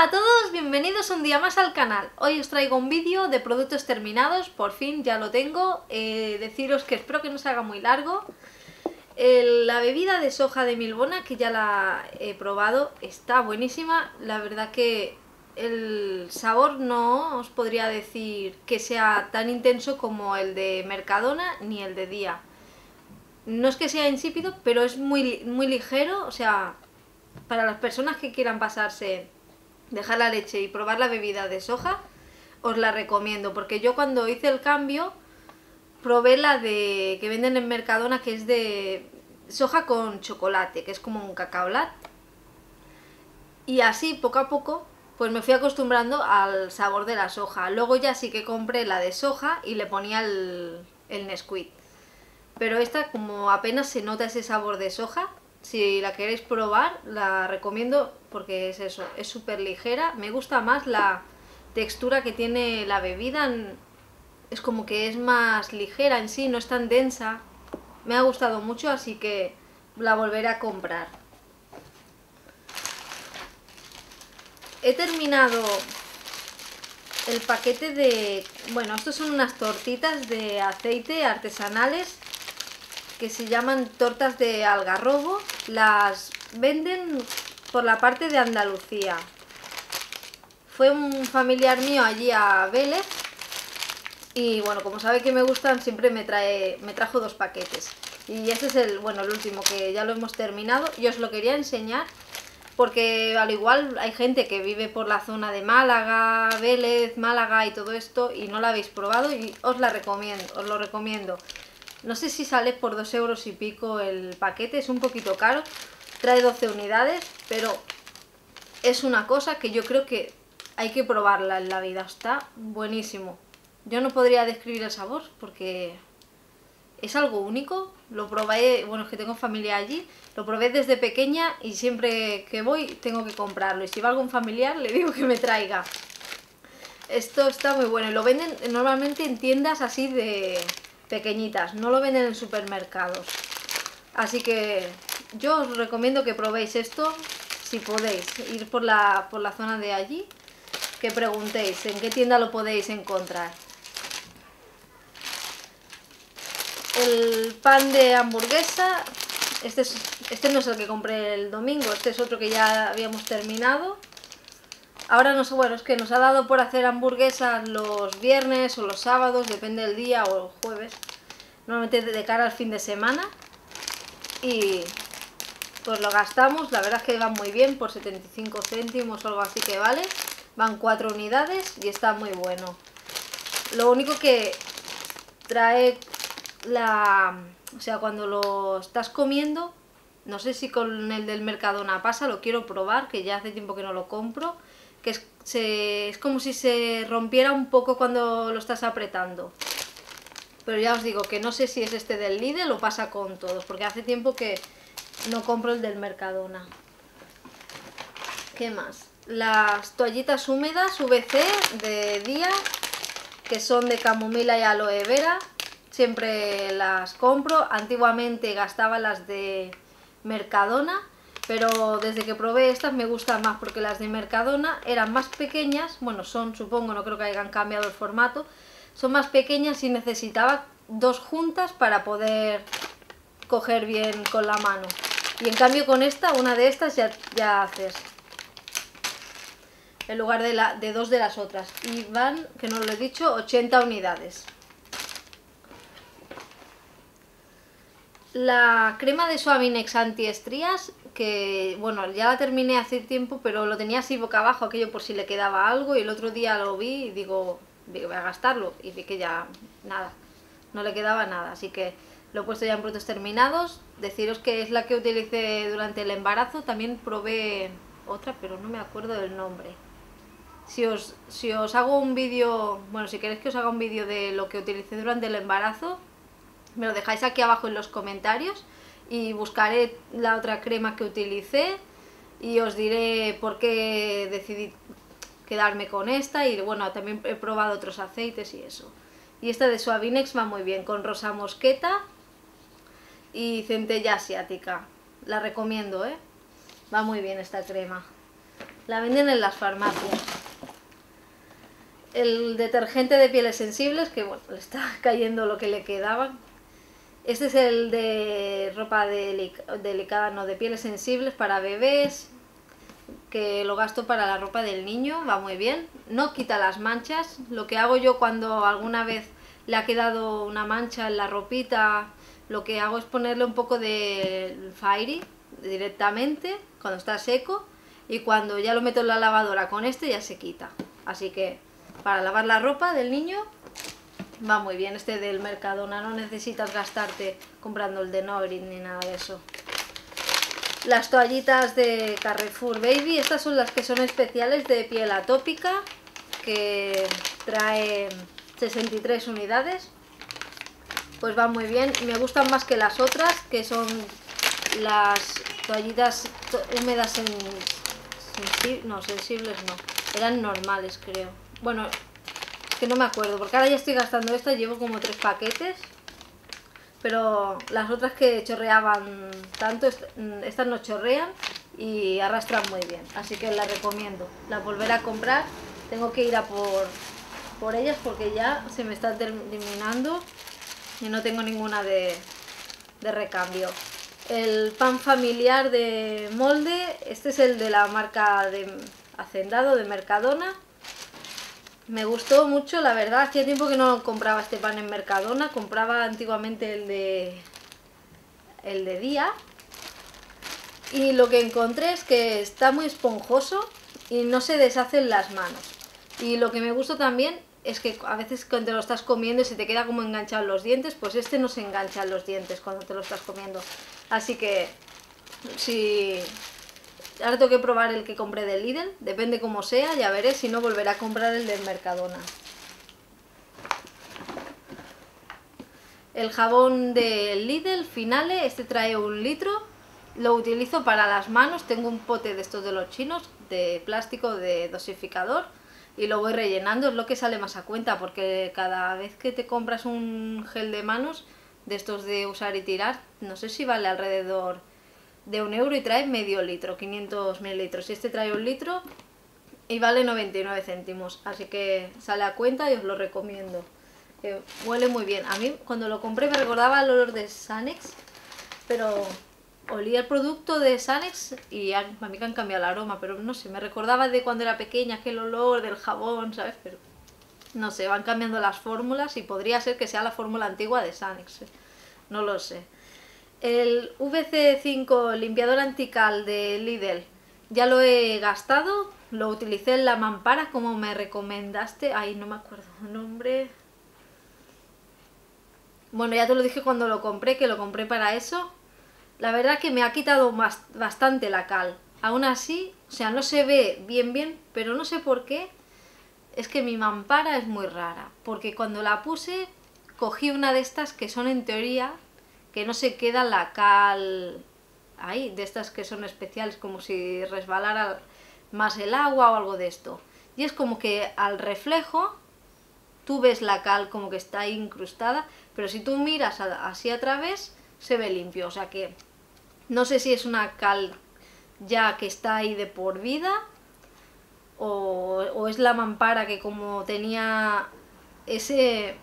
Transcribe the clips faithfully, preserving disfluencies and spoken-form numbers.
Hola a todos, bienvenidos un día más al canal. Hoy os traigo un vídeo de productos terminados, por fin ya lo tengo. Eh, deciros que espero que no se haga muy largo. El, la bebida de soja de Milbona, que ya la he probado, está buenísima. La verdad que el sabor no os podría decir que sea tan intenso como el de Mercadona ni el de Día. No es que sea insípido, pero es muy, muy ligero, o sea, para las personas que quieran pasarse, dejar la leche y probar la bebida de soja, os la recomiendo, porque yo cuando hice el cambio probé la de que venden en Mercadona, que es de soja con chocolate, que es como un cacao latte, y así poco a poco pues me fui acostumbrando al sabor de la soja. Luego ya sí que compré la de soja y le ponía el, el Nesquik, pero esta como apenas se nota ese sabor de soja. Si la queréis probar, la recomiendo porque es eso, es súper ligera. Me gusta más la textura que tiene la bebida, es como que es más ligera en sí, no es tan densa. Me ha gustado mucho, así que la volveré a comprar. He terminado el paquete de... Bueno, estos son unas tortitas de aceite artesanales que se llaman tortas de algarrobo. Las venden por la parte de Andalucía. Fue un familiar mío allí a Vélez y bueno, como sabe que me gustan, siempre me trae me trajo dos paquetes. Y este es el, bueno, el último, que ya lo hemos terminado. Y os lo quería enseñar porque al igual hay gente que vive por la zona de Málaga, Vélez, Málaga y todo esto y no la habéis probado, y os la recomiendo, os lo recomiendo. No sé si sale por dos euros y pico el paquete, es un poquito caro, trae doce unidades, pero es una cosa que yo creo que hay que probarla en la vida, está buenísimo. Yo no podría describir el sabor porque es algo único, lo probé, bueno, es que tengo familia allí, lo probé desde pequeña y siempre que voy tengo que comprarlo, y si va algún familiar le digo que me traiga. Esto está muy bueno y lo venden normalmente en tiendas así de pequeñitas, no lo venden en supermercados. Así que yo os recomiendo que probéis esto si podéis ir por la, por la zona de allí, que preguntéis en qué tienda lo podéis encontrar. El pan de hamburguesa, este, es, este no es el que compré el domingo, este es otro que ya habíamos terminado. Ahora no sé, bueno, es que nos ha dado por hacer hamburguesas los viernes o los sábados, depende del día, o el jueves, normalmente de cara al fin de semana, y pues lo gastamos. La verdad es que van muy bien, por setenta y cinco céntimos o algo así que vale, van cuatro unidades y está muy bueno. Lo único que trae la... o sea, cuando lo estás comiendo, no sé si con el del Mercadona pasa, lo quiero probar, que ya hace tiempo que no lo compro, que es, se, es como si se rompiera un poco cuando lo estás apretando. Pero ya os digo que no sé si es este del Lidl o pasa con todos, porque hace tiempo que no compro el del Mercadona. ¿Qué más? Las toallitas húmedas V C de Día, que son de camomila y aloe vera, siempre las compro. Antiguamente gastaba las de Mercadona, pero desde que probé estas me gustan más, porque las de Mercadona eran más pequeñas, bueno, son, supongo, no creo que hayan cambiado el formato, son más pequeñas y necesitaba dos juntas para poder coger bien con la mano, y en cambio con esta, una de estas ya, ya haces en lugar de, la, de dos de las otras, y van, que no lo he dicho, ochenta unidades. La crema de Suavinex antiestrías, que bueno, ya la terminé hace tiempo, pero lo tenía así boca abajo, aquello por si le quedaba algo, y el otro día lo vi y digo, voy a gastarlo, y vi que ya nada, no le quedaba nada, así que lo he puesto ya en productos terminados. Deciros que es la que utilicé durante el embarazo. También probé otra, pero no me acuerdo del nombre. Si os, si os hago un vídeo, bueno, si queréis que os haga un vídeo de lo que utilicé durante el embarazo, me lo dejáis aquí abajo en los comentarios y buscaré la otra crema que utilicé y os diré por qué decidí quedarme con esta. Y bueno, también he probado otros aceites y eso. Y esta de Suavinex va muy bien, con rosa mosqueta y centella asiática. La recomiendo, ¿eh? Va muy bien esta crema. La venden en las farmacias. El detergente de pieles sensibles, que bueno, le está cayendo lo que le quedaba. Este es el de ropa delic delicada, no, de pieles sensibles para bebés, que lo gasto para la ropa del niño, va muy bien. No quita las manchas. Lo que hago yo cuando alguna vez le ha quedado una mancha en la ropita, lo que hago es ponerle un poco de Fairy directamente cuando está seco, y cuando ya lo meto en la lavadora con este ya se quita. Así que para lavar la ropa del niño va muy bien este del Mercadona, no necesitas gastarte comprando el de Nogrin ni nada de eso. Las toallitas de Carrefour Baby, estas son las que son especiales de piel atópica, que trae sesenta y tres unidades. Pues van muy bien, me gustan más que las otras, que son las toallitas húmedas en sensi no, sensibles no, eran normales creo. Bueno, es que no me acuerdo, porque ahora ya estoy gastando esta, llevo como tres paquetes. Pero las otras que chorreaban tanto, estas no chorrean y arrastran muy bien. Así que las recomiendo. Las volveré a comprar. Tengo que ir a por, por ellas porque ya se me están terminando y no tengo ninguna de, de recambio. El pan familiar de molde, este es el de la marca de Hacendado, de Mercadona. Me gustó mucho, la verdad. Hacía tiempo que no compraba este pan en Mercadona. Compraba antiguamente el de el de Día. Y lo que encontré es que está muy esponjoso y no se deshace en las manos. Y lo que me gustó también es que a veces cuando te lo estás comiendo y se te queda como enganchado en los dientes, pues este no se engancha en los dientes cuando te lo estás comiendo. Así que si... ahora tengo que probar el que compré del Lidl, depende cómo sea, ya veré, si no volveré a comprar el del Mercadona. El jabón del Lidl Finale, este trae un litro, lo utilizo para las manos, tengo un pote de estos de los chinos, de plástico de dosificador, y lo voy rellenando, es lo que sale más a cuenta, porque cada vez que te compras un gel de manos, de estos de usar y tirar, no sé si vale alrededor de un euro y trae medio litro, quinientos mililitros. Y este trae un litro y vale noventa y nueve céntimos. Así que sale a cuenta y os lo recomiendo. Eh, huele muy bien. A mí cuando lo compré me recordaba el olor de Sanex, pero olía el producto de Sanex y a mí que han cambiado el aroma, pero no sé, me recordaba de cuando era pequeña, aquel olor del jabón, ¿sabes? Pero no sé, van cambiando las fórmulas y podría ser que sea la fórmula antigua de Sanex. No lo sé. El V C cinco limpiador antical de Lidl ya lo he gastado, lo utilicé en la mampara como me recomendaste. Ay, no me acuerdo el nombre. Bueno, ya te lo dije cuando lo compré, que lo compré para eso. La verdad que me ha quitado más, bastante la cal. Aún así, o sea, no se ve bien bien, pero no sé por qué. Es que mi mampara es muy rara, porque cuando la puse, cogí una de estas que son en teoría... que no se queda la cal ahí, de estas que son especiales, como si resbalara más el agua o algo de esto. Y es como que al reflejo tú ves la cal como que está ahí incrustada, pero si tú miras así a través se ve limpio. O sea que no sé si es una cal ya que está ahí de por vida o, o es la mampara que como tenía ese...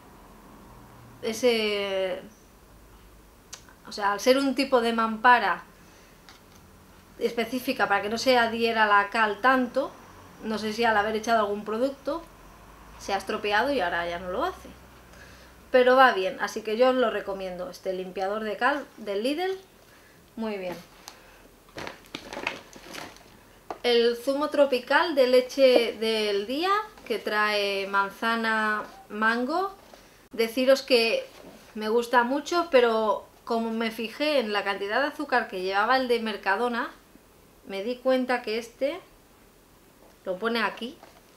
ese O sea, al ser un tipo de mampara específica para que no se adhiera la cal tanto, no sé si al haber echado algún producto se ha estropeado y ahora ya no lo hace. Pero va bien, así que yo os lo recomiendo, este limpiador de cal del Lidl, muy bien. El zumo tropical de leche del día, que trae manzana, mango. Deciros que me gusta mucho, pero... como me fijé en la cantidad de azúcar que llevaba el de Mercadona, me di cuenta que este lo pone aquí.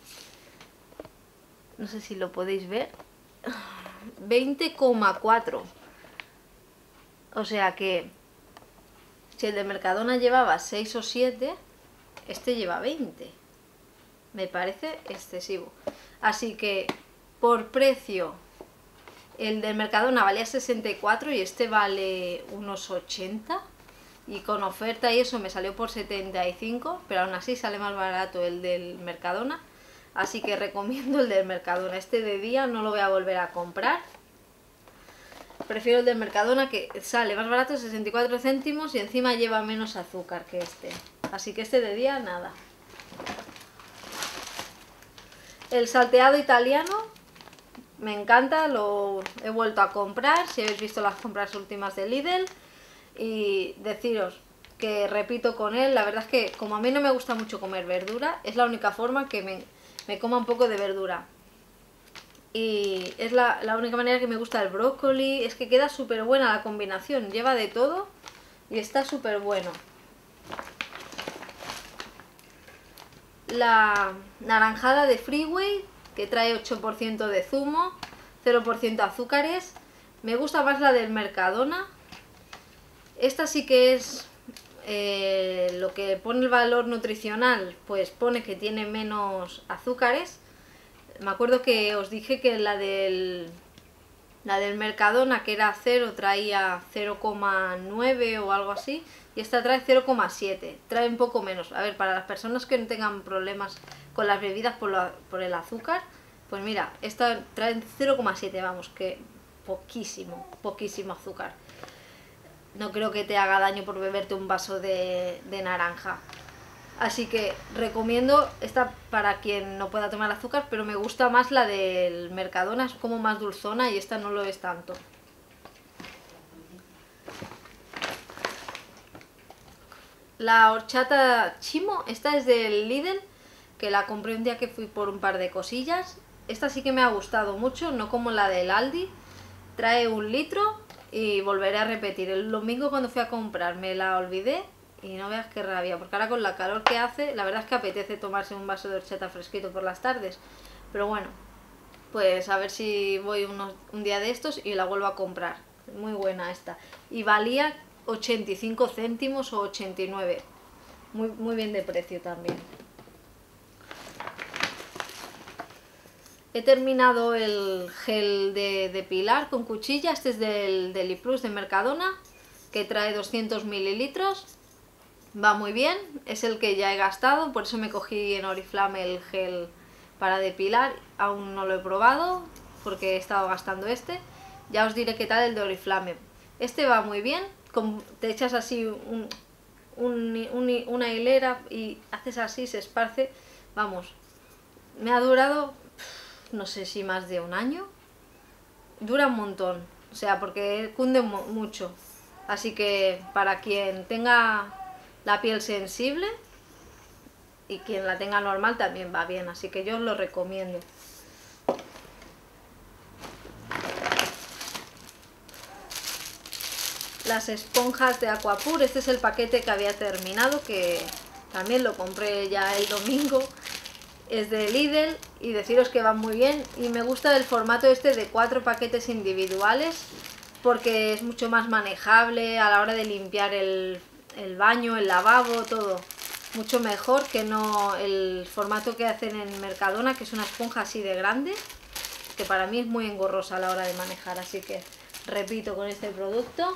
No sé si lo podéis ver. veinte coma cuatro. O sea que si el de Mercadona llevaba seis o siete, este lleva veinte. Me parece excesivo. Así que por precio... el del Mercadona valía sesenta y cuatro y este vale unos ochenta. y con oferta y eso me salió por setenta y cinco, pero aún así sale más barato el del Mercadona, así que recomiendo el del Mercadona. Este de día no lo voy a volver a comprar, prefiero el del Mercadona, que sale más barato, sesenta y cuatro céntimos, y encima lleva menos azúcar que este, así que este de día nada. El salteado italiano me encanta, lo he vuelto a comprar, si habéis visto las compras últimas de Lidl, y deciros que repito con él. La verdad es que como a mí no me gusta mucho comer verdura, es la única forma que me, me coma un poco de verdura. Y es la, la única manera que me gusta el brócoli, es que queda súper buena la combinación, lleva de todo y está súper bueno. La naranjada de Freeway, que trae ocho por ciento de zumo, cero por ciento azúcares. Me gusta más la del Mercadona. Esta sí que es eh, lo que pone el valor nutricional, pues pone que tiene menos azúcares. Me acuerdo que os dije que la del, la del Mercadona, que era cero, traía cero coma nueve o algo así, y esta trae cero coma siete, trae un poco menos. A ver, para las personas que no tengan problemas con las bebidas por, la, por el azúcar, pues mira, esta trae cero coma siete, vamos, que poquísimo, poquísimo azúcar. No creo que te haga daño por beberte un vaso de, de naranja. Así que recomiendo esta para quien no pueda tomar azúcar, pero me gusta más la del Mercadona, es como más dulzona y esta no lo es tanto. La horchata Chimo, esta es del Lidl, que la compré un día que fui por un par de cosillas. Esta sí que me ha gustado mucho, no como la del Aldi. Trae un litro y volveré a repetir. El domingo cuando fui a comprar me la olvidé y no veas qué rabia, porque ahora con la calor que hace, la verdad es que apetece tomarse un vaso de horchata fresquito por las tardes. Pero bueno, pues a ver si voy unos, un día de estos y la vuelvo a comprar. Muy buena esta. Y valía ochenta y cinco céntimos o ochenta y nueve. Muy, muy bien de precio también. He terminado el gel de depilar con cuchilla. Este es del Deliplus de Mercadona, que trae doscientos mililitros. Va muy bien, es el que ya he gastado, por eso me cogí en Oriflame el gel para depilar. Aún no lo he probado porque he estado gastando este. Ya os diré qué tal el de Oriflame. Este va muy bien, te echas así un, un, un, una hilera y haces así, se esparce. Vamos, me ha durado, no sé si más de un año. Dura un montón, o sea, porque cunde mucho. Así que para quien tenga la piel sensible y quien la tenga normal también va bien, así que yo os lo recomiendo. Las esponjas de Aquapur, este es el paquete que había terminado, que también lo compré ya el domingo. Es de Lidl y deciros que van muy bien, y me gusta el formato este de cuatro paquetes individuales porque es mucho más manejable a la hora de limpiar el, el baño, el lavabo, todo. Mucho mejor que no el formato que hacen en Mercadona, que es una esponja así de grande, que para mí es muy engorrosa a la hora de manejar, así que repito con este producto.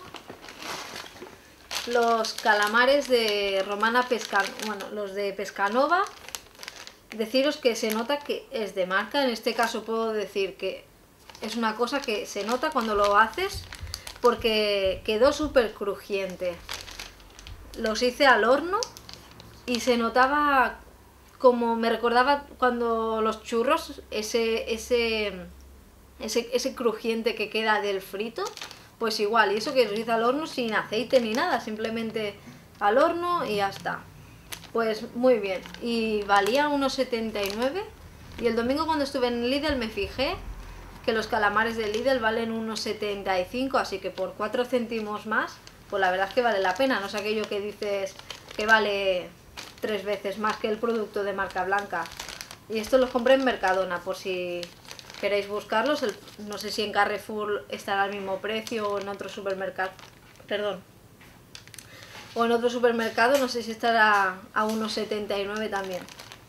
Los calamares de Romana Pesca, bueno, los de Pescanova, deciros que se nota que es de marca. En este caso puedo decir que es una cosa que se nota cuando lo haces, porque quedó súper crujiente. Los hice al horno y se notaba como me recordaba cuando los churros, ese, ese, ese, ese crujiente que queda del frito, pues igual. Y eso que los hice al horno sin aceite ni nada, simplemente al horno y ya está. Pues muy bien, y valía unos setenta y nueve, y el domingo cuando estuve en Lidl me fijé que los calamares de Lidl valen unos setenta y cinco, así que por cuatro céntimos más, pues la verdad es que vale la pena. No es aquello que dices que vale tres veces más que el producto de marca blanca. Y estos los compré en Mercadona, por si queréis buscarlos. El, no sé si en Carrefour estará al mismo precio o en otro supermercado, perdón, o en otro supermercado, no sé si estará a unos setenta y nueve también.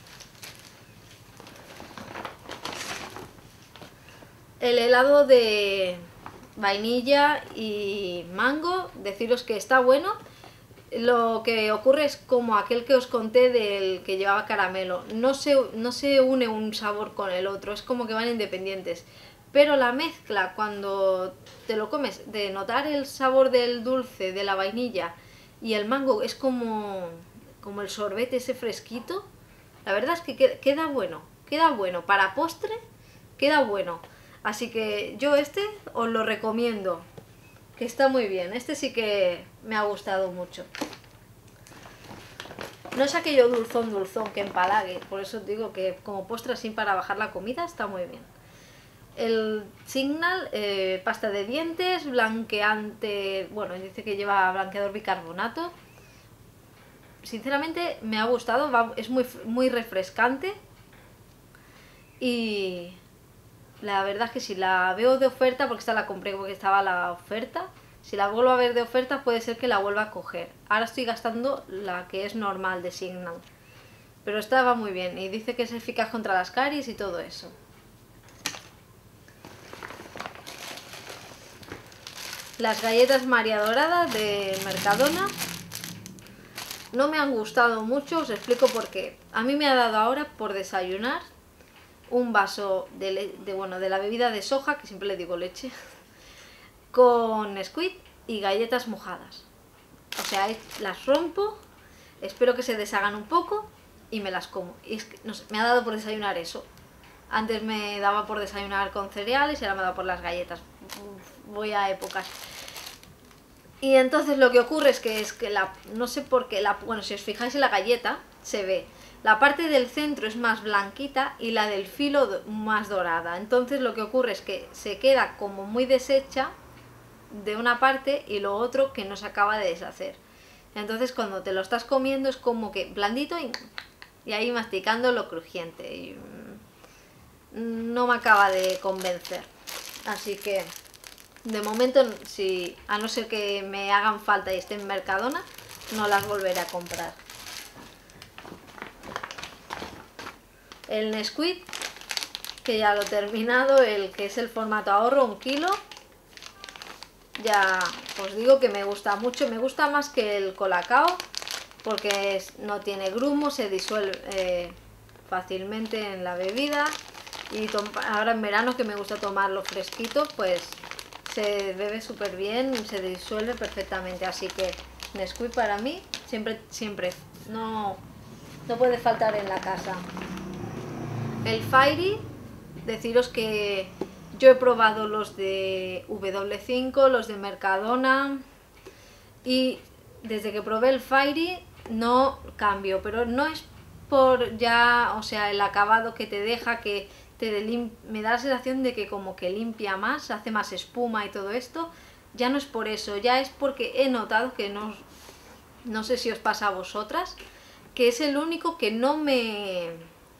El helado de vainilla y mango, deciros que está bueno. Lo que ocurre es como aquel que os conté del que llevaba caramelo. No se, no se une un sabor con el otro, es como que van independientes. Pero la mezcla, cuando te lo comes, de notar el sabor del dulce, de la vainilla y el mango, es como, como el sorbete ese fresquito. La verdad es que queda bueno, queda bueno. Para postre, queda bueno. Así que yo este os lo recomiendo, que está muy bien. Este sí que me ha gustado mucho. No es aquello dulzón, dulzón que empalague. Por eso digo que como postre así para bajar la comida está muy bien. El Signal, eh, pasta de dientes, blanqueante, bueno, dice que lleva blanqueador bicarbonato. Sinceramente me ha gustado, va, es muy, muy refrescante. Y la verdad es que si la veo de oferta, porque esta la compré porque estaba la oferta, si la vuelvo a ver de oferta puede ser que la vuelva a coger. Ahora estoy gastando la que es normal de Signal. Pero esta va muy bien y dice que es eficaz contra las caries y todo eso. Las galletas María Dorada de Mercadona no me han gustado mucho, os explico por qué. A mí me ha dado ahora por desayunar un vaso de, de, bueno, de la bebida de soja, que siempre le digo leche, con Nesquik y galletas mojadas. O sea, las rompo, espero que se deshagan un poco y me las como. Y es que no sé, me ha dado por desayunar eso. Antes me daba por desayunar con cereales y ahora me da por las galletas. Voy a épocas. Y entonces lo que ocurre es que es que la no sé por qué, la, bueno, si os fijáis en la galleta se ve la parte del centro es más blanquita y la del filo más dorada. Entonces lo que ocurre es que se queda como muy deshecha de una parte y lo otro que no se acaba de deshacer. Entonces cuando te lo estás comiendo es como que blandito y, y ahí masticando lo crujiente. Y no me acaba de convencer. Así que de momento, si, a no ser que me hagan falta y esté en Mercadona, no las volveré a comprar. El Nesquik, que ya lo he terminado, el que es el formato ahorro, un kilo. Ya os digo que me gusta mucho, me gusta más que el Colacao, porque es, no tiene grumo, se disuelve eh, fácilmente en la bebida. Y ahora en verano que me gusta tomarlo fresquito, pues se bebe súper bien, se disuelve perfectamente. Así que Nesquik para mí siempre, siempre, no, no puede faltar en la casa. El Fairy, deciros que yo he probado los de W cinco, los de Mercadona, y desde que probé el Fairy no cambio, pero no es por ya, o sea, el acabado que te deja, que te me da la sensación de que como que limpia más, hace más espuma y todo esto. Ya no es por eso, ya es porque he notado que no, no sé si os pasa a vosotras, que es el único que no me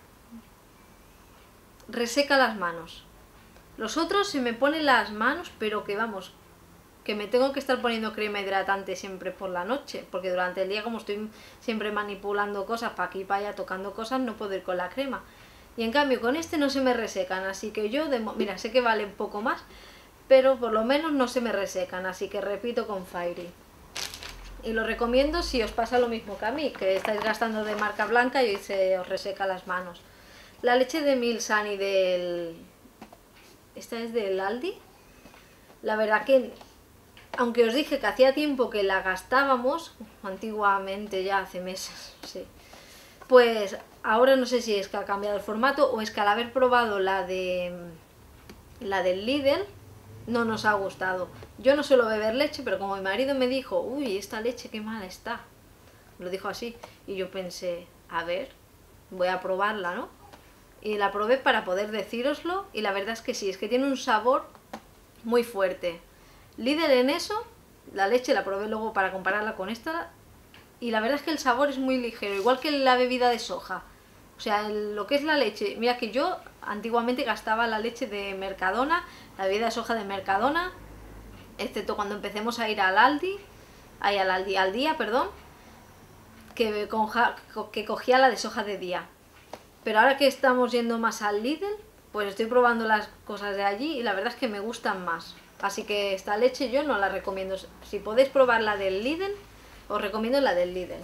reseca las manos. Los otros se me ponen las manos, pero que vamos, que me tengo que estar poniendo crema hidratante siempre por la noche, porque durante el día, como estoy siempre manipulando cosas para aquí y para allá, tocando cosas, no puedo ir con la crema. Y en cambio con este no se me resecan, así que yo, de, mira, sé que vale un poco más, pero por lo menos no se me resecan, así que repito con Fairy. Y lo recomiendo si os pasa lo mismo que a mí, que estáis gastando de marca blanca y se os reseca las manos. La leche de Milsani del... esta es del Aldi. La verdad que, aunque os dije que hacía tiempo que la gastábamos, antiguamente ya hace meses, sí, pues ahora no sé si es que ha cambiado el formato o es que al haber probado la de la del Lidl no nos ha gustado. Yo no suelo beber leche, pero como mi marido me dijo, uy, esta leche qué mala está, lo dijo así, y yo pensé, a ver, voy a probarla, ¿no? Y la probé para poder decíroslo y la verdad es que sí, es que tiene un sabor muy fuerte. Lidl en eso, la leche la probé luego para compararla con esta y la verdad es que el sabor es muy ligero, igual que la bebida de soja. O sea, el, lo que es la leche, mira que yo antiguamente gastaba la leche de Mercadona, la bebida de soja de Mercadona, excepto cuando empecemos a ir al Aldi, ay, al Aldi, al día, perdón, que, conja, que cogía la de soja de día. Pero ahora que estamos yendo más al Lidl, pues estoy probando las cosas de allí y la verdad es que me gustan más. Así que esta leche yo no la recomiendo. Si podéis probar la del Lidl, os recomiendo la del Lidl.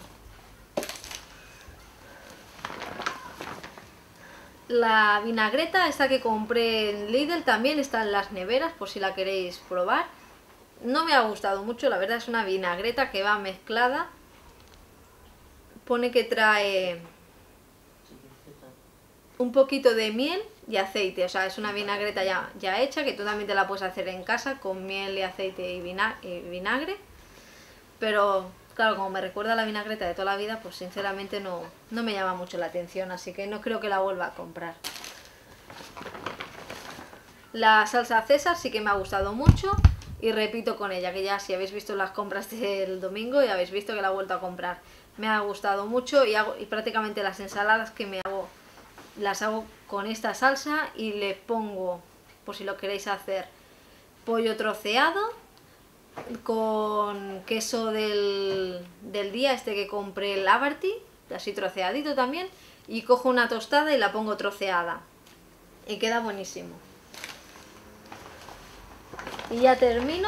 La vinagreta, esta que compré en Lidl, también está en las neveras por si la queréis probar. No me ha gustado mucho, la verdad es una vinagreta que va mezclada. Pone que trae un poquito de miel y aceite, o sea, es una vinagreta ya, ya hecha, que tú también te la puedes hacer en casa con miel y aceite y, vina y vinagre. Pero claro, como me recuerda a la vinagreta de toda la vida, pues sinceramente no, no me llama mucho la atención, así que no creo que la vuelva a comprar. La salsa César sí que me ha gustado mucho y repito con ella, que ya si habéis visto las compras del domingo ya habéis visto que la he vuelto a comprar. Me ha gustado mucho y, hago, y prácticamente las ensaladas que me hago las hago con esta salsa y le pongo, por si lo queréis hacer, pollo troceado con queso del, del día, este que compré, el Abarty, así troceadito también, y cojo una tostada y la pongo troceada y queda buenísimo. Y ya termino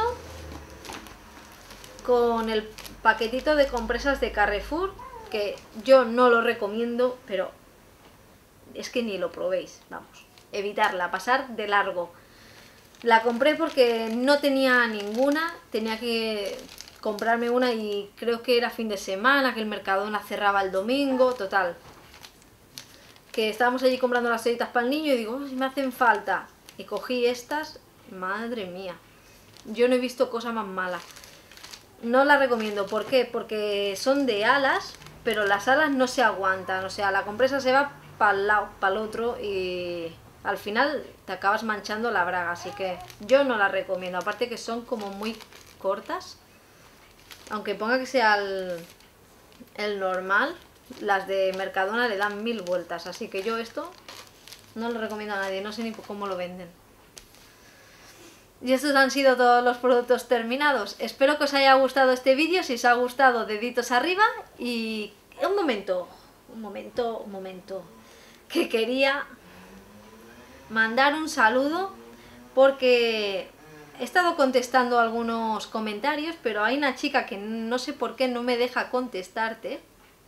con el paquetito de compresas de Carrefour, que yo no lo recomiendo, pero es que ni lo probéis, vamos, evitarla, pasar de largo. La compré porque no tenía ninguna, tenía que comprarme una y creo que era fin de semana, que el Mercadona cerraba el domingo, total. Que estábamos allí comprando las toallitas para el niño y digo, oh, si me hacen falta. Y cogí estas, madre mía, yo no he visto cosa más mala. No la recomiendo, ¿por qué? Porque son de alas, pero las alas no se aguantan, o sea, la compresa se va para el lado, para el otro y al final te acabas manchando la braga, así que yo no la recomiendo, aparte que son como muy cortas, aunque ponga que sea el, el normal, las de Mercadona le dan mil vueltas, así que yo esto no lo recomiendo a nadie, no sé ni cómo lo venden. Y estos han sido todos los productos terminados. Espero que os haya gustado este vídeo. Si os ha gustado, deditos arriba. Y un momento, un momento, un momento, que quería mandar un saludo porque he estado contestando algunos comentarios, pero hay una chica que no sé por qué no me deja contestarte.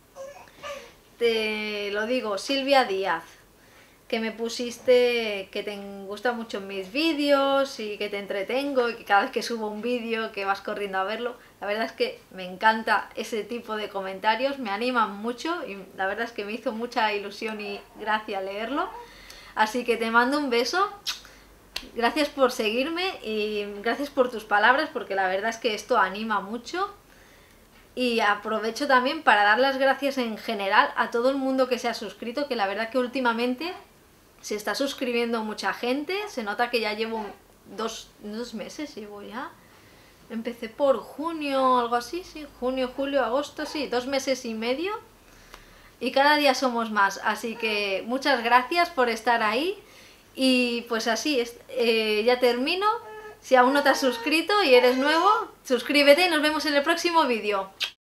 Te lo digo, Silvia Díaz, que me pusiste que te gustan mucho mis vídeos y que te entretengo y que cada vez que subo un vídeo que vas corriendo a verlo. La verdad es que me encanta ese tipo de comentarios, me animan mucho y la verdad es que me hizo mucha ilusión y gracia leerlo. Así que te mando un beso, gracias por seguirme y gracias por tus palabras, porque la verdad es que esto anima mucho. Y aprovecho también para dar las gracias en general a todo el mundo que se ha suscrito, que la verdad que últimamente se está suscribiendo mucha gente. Se nota que ya llevo dos, dos meses, llevo ya. Empecé por junio, algo así, sí, junio, julio, agosto, sí, dos meses y medio. Y cada día somos más, así que muchas gracias por estar ahí. Y pues así, eh, ya termino. Si aún no te has suscrito y eres nuevo, suscríbete y nos vemos en el próximo vídeo.